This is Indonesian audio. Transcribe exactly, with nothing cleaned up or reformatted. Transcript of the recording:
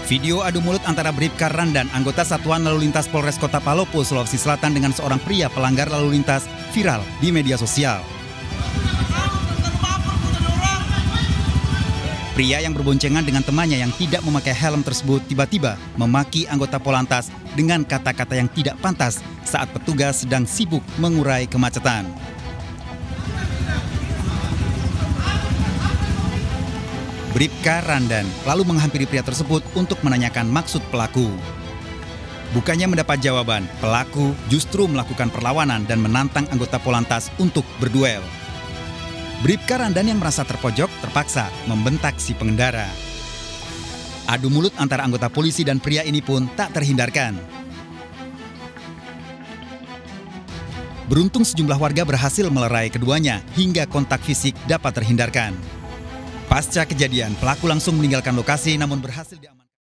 Video adu mulut antara Bribka Randan, anggota Satuan Lalu Lintas Polres Kota Palopo, Sulawesi Selatan dengan seorang pria pelanggar lalu lintas viral di media sosial. Pria yang berboncengan dengan temannya yang tidak memakai helm tersebut tiba-tiba memaki anggota Polantas dengan kata-kata yang tidak pantas saat petugas sedang sibuk mengurai kemacetan. Bribka Randan lalu menghampiri pria tersebut untuk menanyakan maksud pelaku. Bukannya mendapat jawaban, pelaku justru melakukan perlawanan dan menantang anggota Polantas untuk berduel. Bribka Randan yang merasa terpojok terpaksa membentak si pengendara. Adu mulut antara anggota polisi dan pria ini pun tak terhindarkan. Beruntung sejumlah warga berhasil melerai keduanya hingga kontak fisik dapat terhindarkan. Pasca kejadian, pelaku langsung meninggalkan lokasi namun berhasil diamankan.